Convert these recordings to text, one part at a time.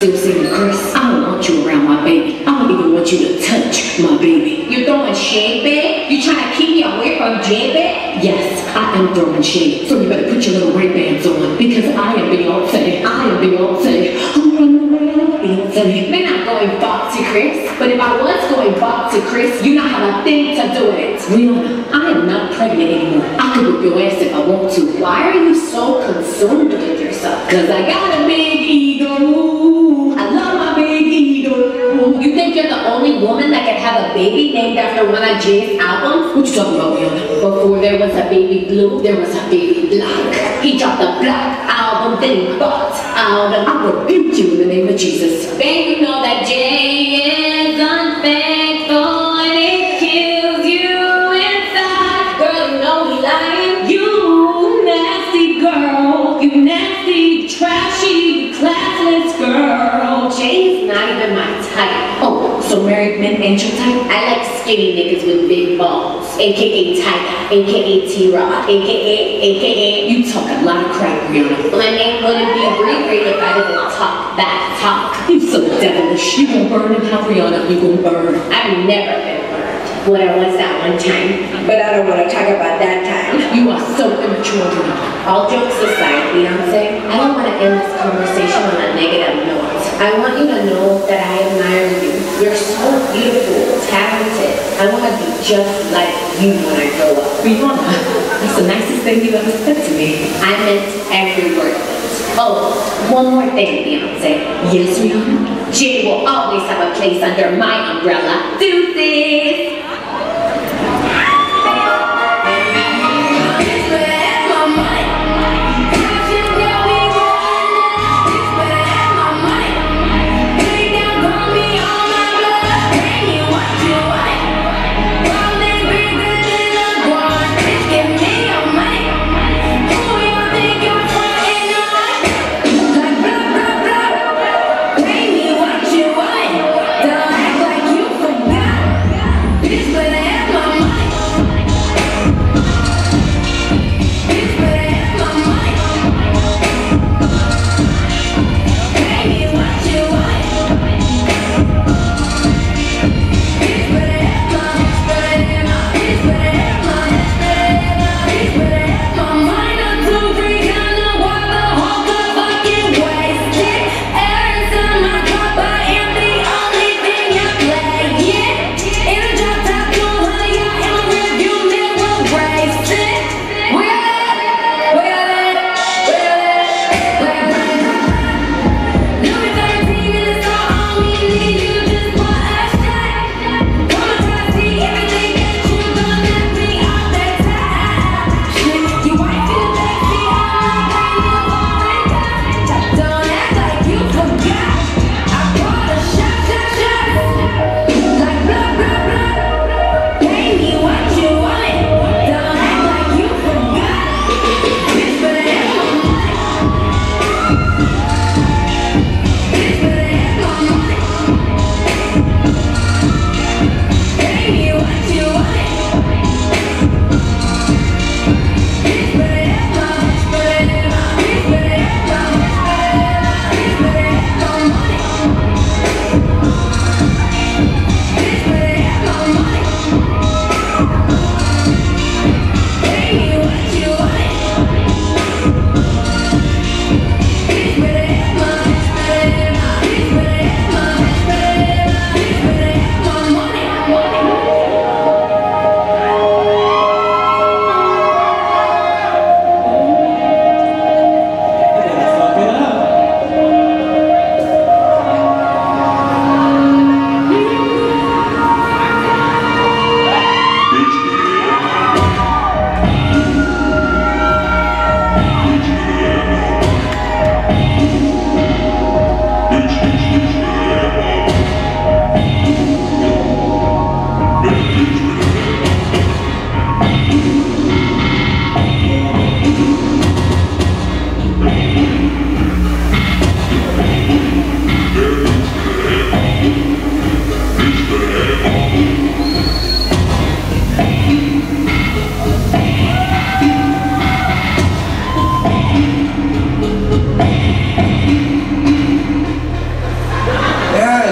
Still singing, Chris. I don't want you around my baby. I don't even want you to touch my baby. You're throwing shade, babe? You trying to keep me away from Jay, babe? Yes, I am throwing shade. So you better put your little Ray-Bans on because I am Beyonce. I am Beyonce. I'm running around Beyonce. We're not going back to Chris. But if I was going back to Chris, you not have a thing to do with it. Rihanna, I am not pregnant anymore. I could whip your ass if I want to. Why are you so consumed with yourself? Cause I got a big ego. I love my big ego. You think you're the only woman that can have a baby named after one of Jay's albums? What you talking about, Rihanna? Before there was a baby blue, there was a baby black. He dropped a black album, then he bought album. I rebuke you in the name of Jesus. Babe, you know that Jay is unfaithful and it kills you inside. Girl, you know he lying. You nasty girl. You nasty, trashy, classless girl. Jay's not even my type. Oh, so married men ain't your type? I like skinny niggas with big balls. AKA Tiger, AKA T-Rod, AKA. You talk a lot of crap, Rihanna. My name wouldn't be Riri if I didn't talk that talk. You so devilish. You gon' burn in hell, Rihanna. You gon' burn. I've never been burned. What I was that one time. But I don't want to talk about that time. You are so immature, Rihanna. All jokes aside, Beyonce, I don't want to end this conversation on a negative note. I want you to know that I admire you. You're so beautiful, talented. I want to be just like you when I grow up. Rihanna, that's the nicest thing you ever said to me. I meant every word of it. Oh, one more thing, Beyonce. Yes, Rihanna? Jay will always have a place under my umbrella. Deuces!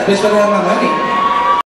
Bitch better have my money.